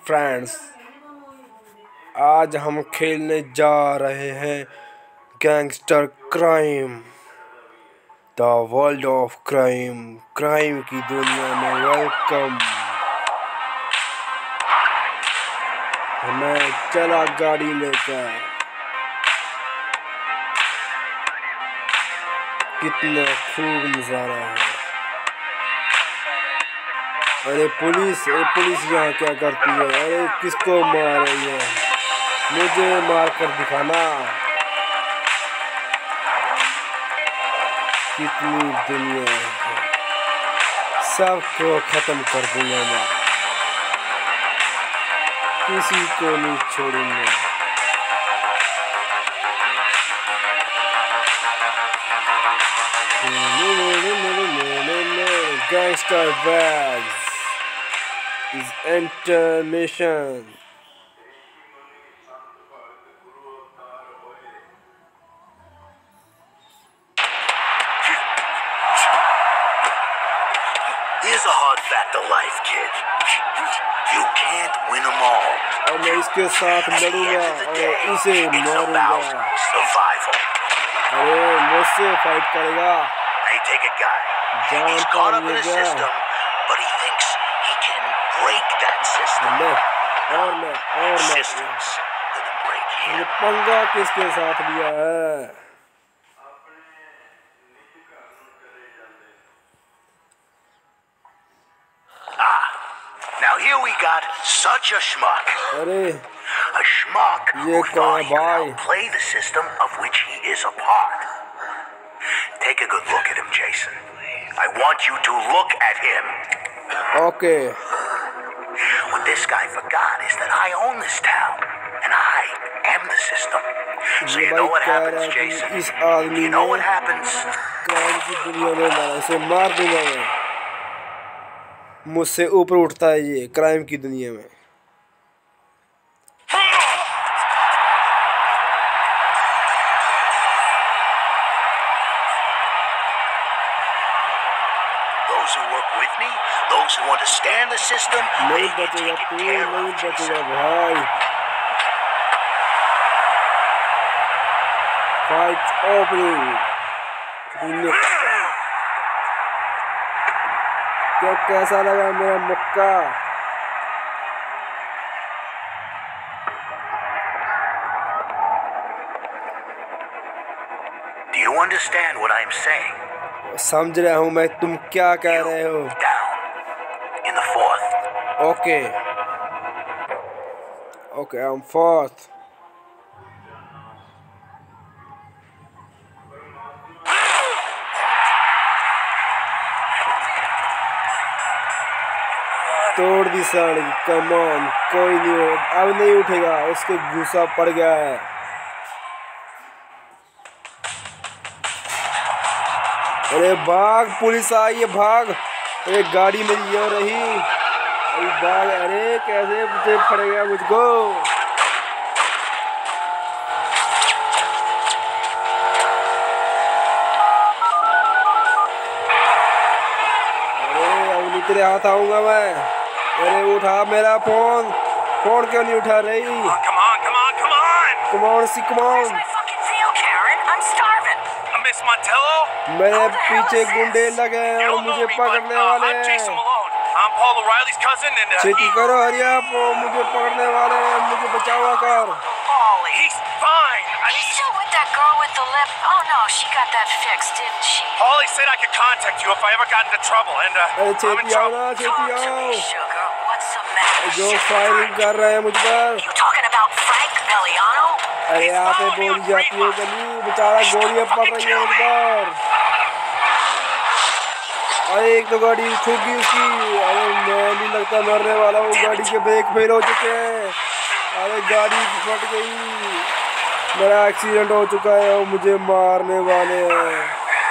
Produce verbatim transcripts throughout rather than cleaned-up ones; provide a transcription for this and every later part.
Friends, आज हम खेलने जा रहे हैं gangster crime, the world of crime. Crime की दुनिया में वेलकम। हमें चला गाड़ी लेकर। कितना खूब नजारा है। अरे पुलिस, अरे पुलिस यहाँ क्या करती है? अरे किसको मार रही है? मुझे मार कर दिखाना। कितनी दुनिया है, सबको खत्म कर दूंगा मैं, किसी को नहीं छोड़ूंगा। Gangstar Vegas is intermission. Here's a hard fact of life, kid. You can't win them all. और मैं इसके साथ लड़ूंगा और इसे मारूंगा। Survival. अरे मुझसे फाइट करेगा। Now you take a guy. He's caught up in the system, but he thinks he can break that system. और मैं, और मैं, System's gonna break him. ये पंगा किसके साथ लिया है? Ah, now here we got such a schmuck. अरे A schmuck ये who thought he could भाई? outplay the system of which he is a part. Take a good look at him, Jason. I want you to look at him. Okay. What this guy forgot is that I own this town, and I am the system. So you know what happens, Jason? You know what happens? Crime की दुनिया में मैं इसे मार दूंगा मैं। मुझसे ऊपर उठता है ये क्राइम की दुनिया में। Those who work with me, those who understand the system, they नहीं get बचेगा taken तू, care नहीं of, बचेगा Jason. भाई। Fight opening. क्या कैसा लगा मेरा मुक्का? Do you understand what I'm saying? समझ रहा हूँ मैं, तुम क्या कह रहे हो? Down in the fourth. Okay okay, I am fourth. तोड़ दी सड़क, कम ऑन। कोई नहीं, अब नहीं उठेगा, उसके गुस्सा पड़ गया है। अरे भाग, पुलिस आई है, भाग। अरे गाड़ी मेरी ये रही। अरे भाग। अरे कैसे मुझे पड़ेगा मुझको? अरे अब नहीं तेरे हाथ आऊंगा मैं। अरे उठा मेरा फोन। फोन क्यों नहीं उठा रही? Come on, come on, come on! Come on see, come on. मेरे पीछे गुंडे लगे हैं और मुझे पकड़ने वाले हैं। छेती करो, हरिया, मुझे पकड़ने वाले हैं, मुझे बचावा कर। अरे छेती आओ ना, छेती आओ। जो फायरिंग कर रहे हैं मुझ पर। अरे यहाँ पे बोली जाती है गली, बेचारा गोलियां पड़ रही है मुझ पर। अरे एक तो गाड़ी ठुक गई उसकी। अरे मैं नहीं लगता मरने वाला हूँ, गाड़ी के ब्रेक फेल हो चुके हैं। अरे गाड़ी फट गई, मेरा एक्सीडेंट हो चुका है और मुझे मारने वाले हैं।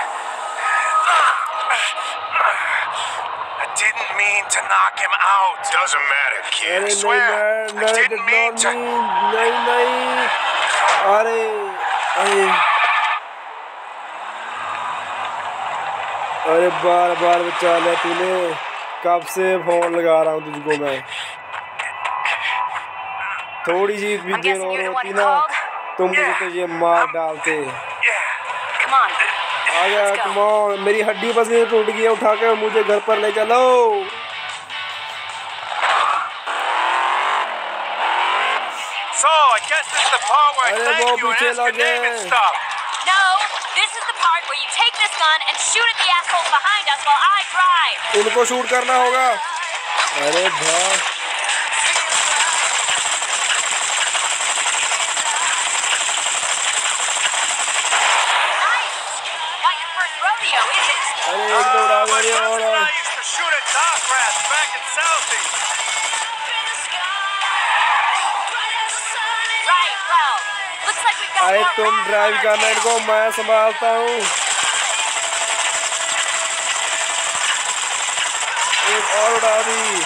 अरे नहीं, नहीं नहीं, अरे अरे अरे बार बार बचा लिया तूने। कब से फोन लगा रहा हूँ तुझको मैं। थोड़ी सी भी देर और होती ना तो मुझे तो ये मार डालते। आ गया, कम ऑन, मेरी हड्डी बस ये टूट गई है, उठा के मुझे घर पर ले चलो। So, I guess this is the part where I अरे thank वो you and पीछे ask your लगे। name and stuff. No, this is the part where you take this gun and shoot at the assholes behind us while I drive. इनको shoot करना होगा। अरे भाई अरे एक दो उड़ा My गए और cousin and I used to shoot at dock rats back in Southie. Right, well, looks like we've got अरे more तुम rats ड्राइव on our करना, tail. इनको मैं संभालता हूँ। एक और उड़ा दी।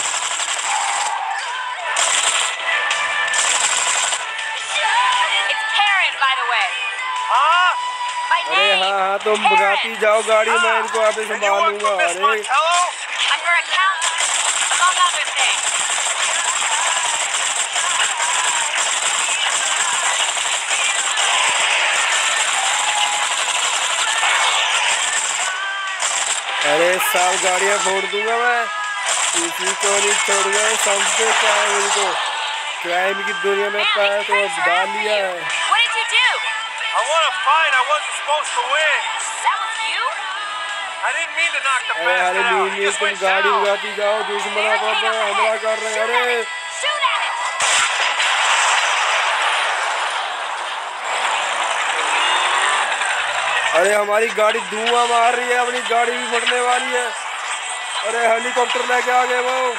It's Karen, by the way. Huh? My अरे name. हाँ हाँ तुम Karen. भगाती जाओ गाड़ी, मैं इनको आप And you संभाल work for लूंगा। Miss अरे Montello? I'm her accountant, among other things. अरे साल गाड़ियाँ फोड़ दूंगा मैं, किसी को नहीं छोड़ूंगा। समझते क्या है इनको, क्राइम की दुनिया में Man, पैर these तो crates are डाल after लिया you. है। What did you do? I won a fight I wasn't supposed to win. That was you? I didn't mean to knock the अरे अरे bastard out. नींद He में just तुम went गाड़ी down. उड़ाती जाओ, दुश्मनों पर Barricade up हमला ahead. कर रहे हैं। Shoot at अरे it. Shoot at it. अरे हमारी गाड़ी धुआं मार रही है, अपनी गाड़ी भी फटने वाली है। अरे हेलीकॉप्टर लेके आ गए वो।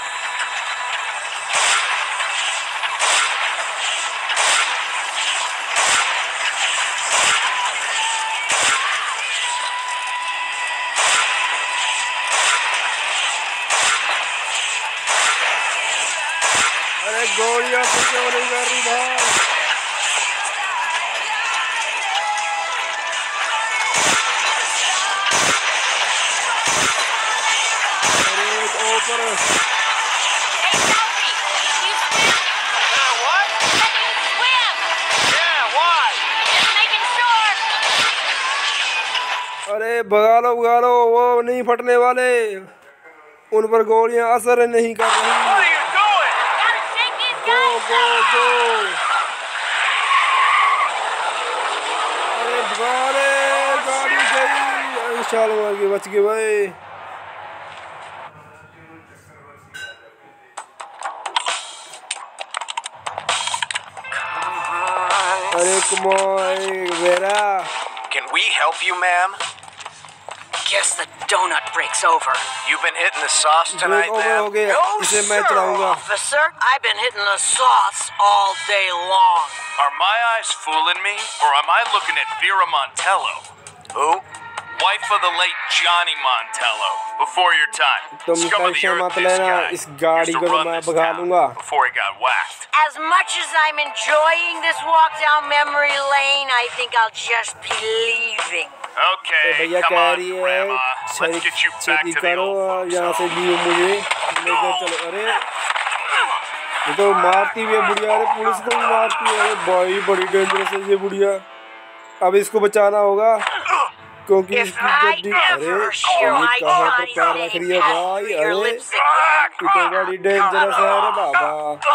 अरे गोलियां फिर क्यों नहीं कर रही भाई। ऊपर Hey, Selfie, can you swim? Yeah, what? Can you swim? Yeah, why? Just making sure. अरे भगा लो भगा लो, वो नहीं फटने वाले, उन पर गोलियां असर नहीं कर What रही। are you doing? Gotta shake these go guys go up. गो। अरे भगा रे, गाड़ी गई। इंशाल्लाह मार के बच गए भाई। अरे come on Vera. Can we help you, ma'am? Guess the donut breaks over. You've been hitting the sauce break tonight, over हो ma'am? गया, No, इसे मैं sir, चलाऊंगा। officer. I've been hitting the sauce all day long. Are my eyes fooling me, or am I looking at Vera Montello? Who? Wife of the late Johnny Montello, before your time. तुम Scum of the tension earth, मत this लेना, guy. इस गाड़ी Used to को तो run मैं this भगा town लूंगा। before he got whacked. As much as I'm enjoying this walk down memory lane, I think I'll just be leaving. Okay, ए भैया come कह on, रही है Grandma. छेती Let's get you back छेती to the करो old और folks' यहाँ से home. लियो मुझे लेकर चलो। अरे ये तो मारती हुई है बुढ़िया, अरे पुलिस को भी मारती है। अरे भाई बड़ी डेंजरस है ये बुढ़िया, अब इसको बचाना होगा क्योंकि If इसकी I गड्डी। अरे ever ये hear my कहाँ पर Johnny's पैर रख name रही है pass भाई। through your अरे lips again, ये तो बड़ी डेंजरस है। अरे बाबा,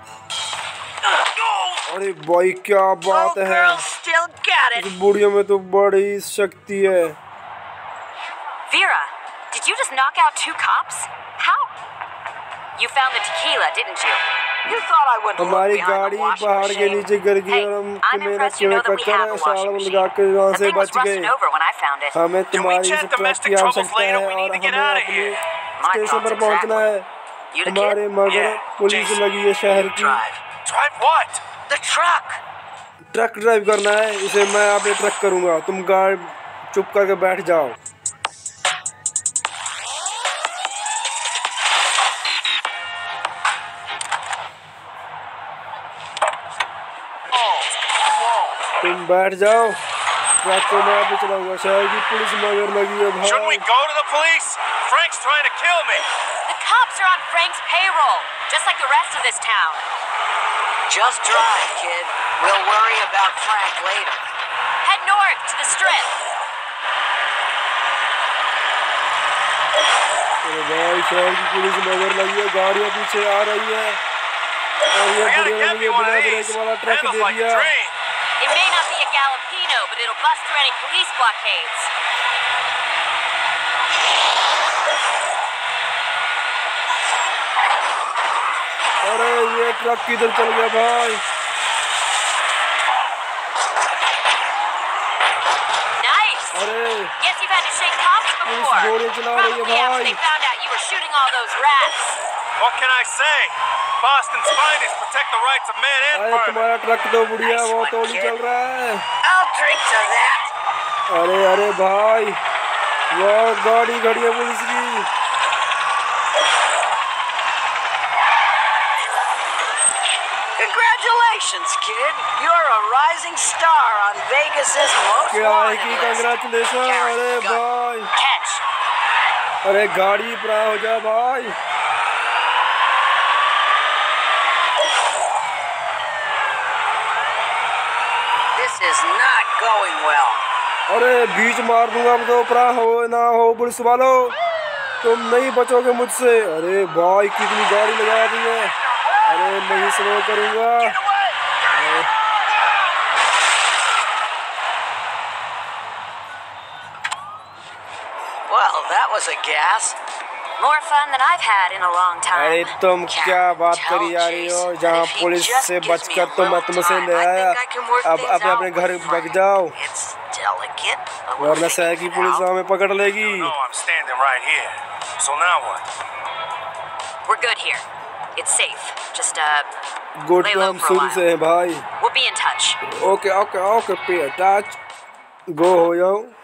अरे भाई क्या बात oh, है, girl, still got it. इस बुढ़िया में तो बड़ी शक्ति है। Vera, did you just knock out two cops? How? You found the tequila, didn't you? You thought I wouldn't look हमारी behind गाड़ी the washing पहाड़ के machine? नीचे गिर गई Hey, और हम I'm मेहनत impressed के you know में that we कक्कर have है, a साल washing लगा machine. के वहाँ The से thing was बच गए। rusting over when I found it. हमें Can we तुम्हारी chat इस ट्रक domestic की troubles आवश्यकता later? है We need और to get हमें out of अपनी here. My स्टेशन thoughts पर पहुंचना है। You the हमारे kid? मगर Yeah, पुलिस Jason. लगी है शहर की। Drive. Drive what? The truck. Truck drive करना है, इसे मैं अपने ट्रक करूंगा, तुम गाड़ी चुप करके बैठ जाओ। तुम बैठ जाओ, ट्रक को मैं अभी चलाऊंगा। शहर की पुलिस मगर लगी है Shouldn't we भाई। go to the police? Frank's trying to kill me. The cops are on Frank's payroll, just like the rest of this town. Just drive, kid. We'll worry about Frank later. Head north to the strip. अरे भाई शहर की police नजर लगी है, गाड़ियां पीछे आ रही है और ये बुढ़िया ने मुझे बिना ब्रेक वाला ट्रक दे दिया। It may not be a Galapino, but it'll bust through any police blockades. अरे ये ट्रक किधर चल गया भाई? Nice. अरे Guess you've had to shake cops police before. गोलियां चला रही है Probably after भाई। they found out you were shooting all those rats. What can I say? Boston's finest protect the rights of men and अरे farmers. तुम्हारा truck तो बुढ़िया Nice वो one, तो नहीं kid. चल रहा है। I'll drink to that. अरे अरे भाई वो गाड़ी खड़ी है पुलिस की। Congratulations, kid. You're a rising star on Vegas's most क्या है wanted कि list. कंग्रेचुलेशन। अरे भाई Catch. अरे गाड़ी परा हो जा भाई। This is not going well. अरे बीच मार दूंगा अब तो, परा हो ना हो पुलिस वालों, तुम नहीं बचोगे मुझसे। अरे भाई कितनी गाड़ी लगा दी है। अरे नहीं स्लो करूंगा। Well, that was a gas. More fun than I've had in a long अरे time. तुम क्या बात करी जा रही हो? जहाँ पुलिस से बचकर तो मैं तुमसे ले आया, अब अपने अपने घर भाग जाओ It's delicate. वरना शहर की पुलिस हमें पकड़ लेगी। No, I'm standing right here. So now what? We're good here. It's safe. Just uh, good lay तो low हम for a शुरू while. से हैं भाई। We'll be in touch. Okay okay okay पे टच गो हो जाओ।